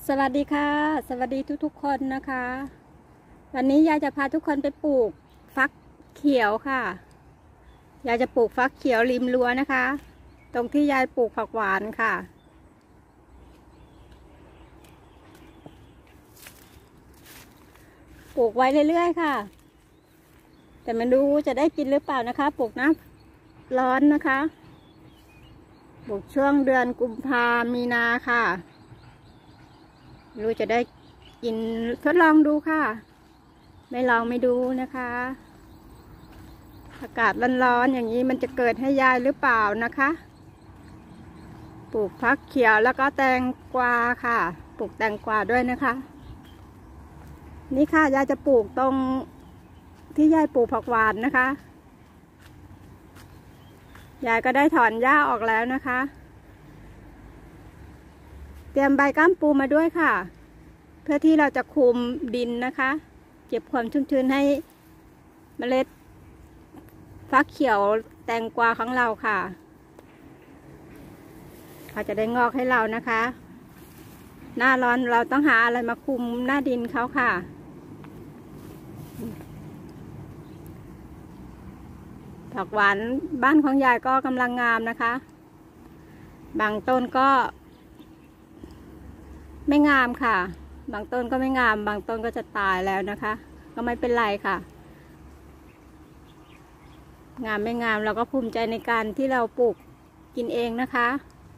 สวัสดีค่ะสวัสดีทุกๆคนนะคะวันนี้ยายจะพาทุกคนไปปลูกฟักเขียวค่ะยายจะปลูกฟักเขียวริมรั้วนะคะตรงที่ยายปลูกผักหวานค่ะปลูกไว้เรื่อยๆค่ะแต่ไม่รู้จะได้กินหรือเปล่านะคะปลูกน้ำร้อนนะคะปลูกช่วงเดือนกุมภามีนาค่ะรู้จะได้กินทดลองดูค่ะไม่ลองไม่ดูนะคะอากาศร้อนๆอย่างนี้มันจะเกิดให้ยายหรือเปล่านะคะปลูกฟักเขียวแล้วก็แตงกวาค่ะปลูกแตงกวาด้วยนะคะนี่ค่ะยายจะปลูกตรงที่ยายปลูกผักหวานนะคะยายก็ได้ถอนหญ้าออกแล้วนะคะเตรียมใบก้ามปูมาด้วยค่ะเพื่อที่เราจะคุมดินนะคะเก็บความชุ่มชื้นให้เมล็ดฟักเขียวแตงกวาของเราค่ะเขาจะได้งอกให้เรานะคะหน้าร้อนเราต้องหาอะไรมาคุมหน้าดินเขาค่ะผักหวานบ้านของยายก็กำลังงามนะคะบางต้นก็ไม่งามค่ะบางต้นก็ไม่งามบางต้นก็จะตายแล้วนะคะก็ไม่เป็นไรค่ะงามไม่งามเราก็ภูมิใจในการที่เราปลูกกินเองนะคะ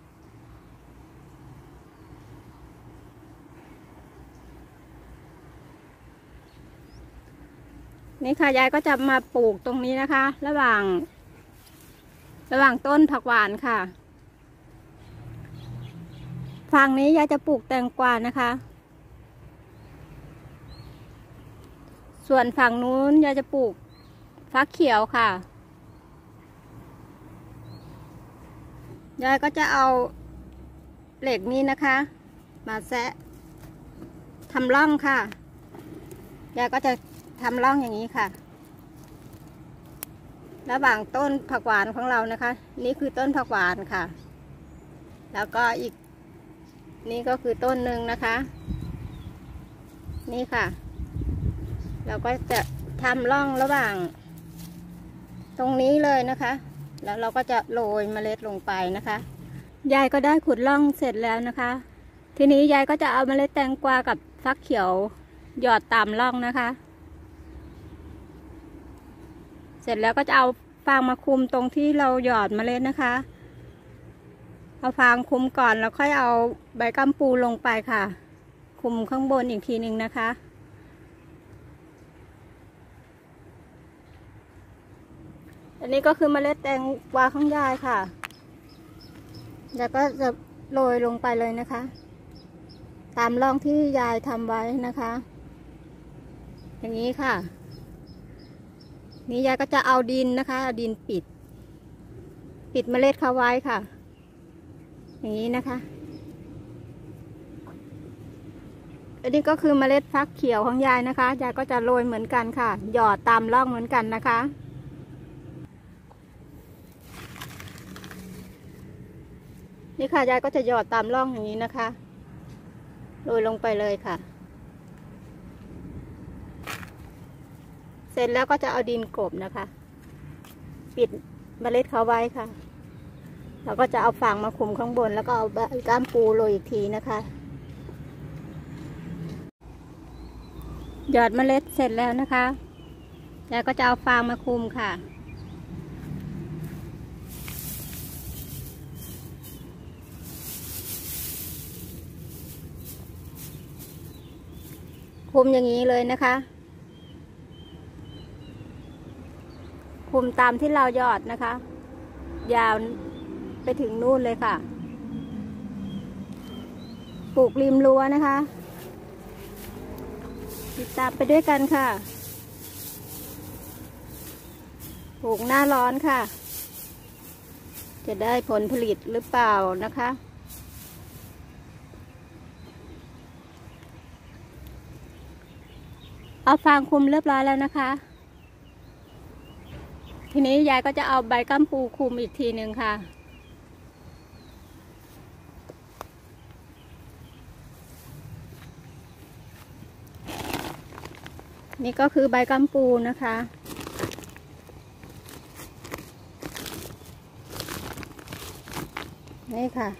นี่ค่ะยายก็จะมาปลูกตรงนี้นะคะระหว่างต้นผักหวานค่ะฝั่งนี้ยายจะปลูกแตงกวานะคะส่วนฝั่งนู้นยายจะปลูกฟักเขียวค่ะยายก็จะเอาเหล็กนี้นะคะมาแซะทำร่องค่ะยายก็จะทำร่องอย่างนี้ค่ะระหว่างต้นผักหวานของเรานะคะนี่คือต้นผักหวานค่ะแล้วก็อีกนี่ก็คือต้นหนึ่งนะคะนี่ค่ะเราก็จะทำร่องระหว่างตรงนี้เลยนะคะแล้วเราก็จะโรยเมล็ดลงไปนะคะยายก็ได้ขุดร่องเสร็จแล้วนะคะทีนี้ยายก็จะเอาเมล็ดแตงกวากับฟักเขียวหยอดตามร่องนะคะเสร็จแล้วก็จะเอาฟางมาคลุมตรงที่เราหยอดเมล็ดนะคะเอาฟางคลุมก่อนแล้วค่อยเอาใบกัมปูลงไปค่ะคลุมข้างบนอีกทีหนึ่งนะคะอันนี้ก็คือเมล็ดแตงกวาของยายค่ะแล้วก็จะโรยลงไปเลยนะคะตามร่องที่ยายทำไว้นะคะอย่างนี้ค่ะนี่ยายก็จะเอาดินนะคะเอาดินปิดเมล็ดเขาไว้ค่ะอย่างนี้นะคะอันนี้ก็คือเมล็ดฟักเขียวของยายนะคะยายก็จะโรยเหมือนกันค่ะหยอดตามร่องเหมือนกันนะคะนี่ค่ะยายก็จะหยอดตามร่องอย่างนี้นะคะโรยลงไปเลยค่ะเสร็จแล้วก็จะเอาดินกลบนะคะปิดเมล็ดเขาไว้ค่ะเราก็จะเอาฟางมาคลุมข้างบนแล้วก็เอาก้ามปูโรยอีกทีนะคะหยอดเมล็ดเสร็จแล้วนะคะแล้วก็จะเอาฟางมาคลุมค่ะคลุมอย่างนี้เลยนะคะคลุมตามที่เราหยอดนะคะยาวไปถึงนู่นเลยค่ะปลูกริมรั้วนะคะติดตามไปด้วยกันค่ะปลูกหน้าร้อนค่ะจะได้ผลผลิตหรือเปล่านะคะเอาฟางคลุมเรียบร้อยแล้วนะคะทีนี้ยายก็จะเอาใบกัมปูคลุมอีกทีหนึ่งค่ะนี่ก็คือใบกัมปูนะคะนี่ค่ะ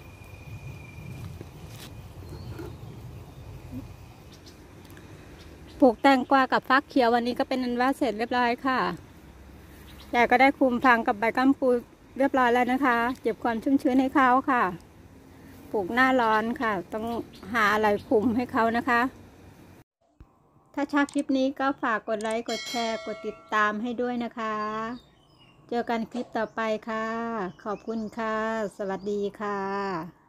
ปลูกแตงกวากับฟักเขียววันนี้ก็เป็นอันว่าเสร็จเรียบร้อยค่ะแต่ก็ได้คลุมฟางกับใบกัมปูเรียบร้อยแล้วนะคะเก็บความชุ่มชื้นให้เขาค่ะปลูกหน้าร้อนค่ะต้องหาอะไรคลุมให้เขานะคะถ้าชอบคลิปนี้ก็ฝากกดไลค์กดแชร์กดติดตามให้ด้วยนะคะเจอกันคลิปต่อไปค่ะขอบคุณค่ะสวัสดีค่ะ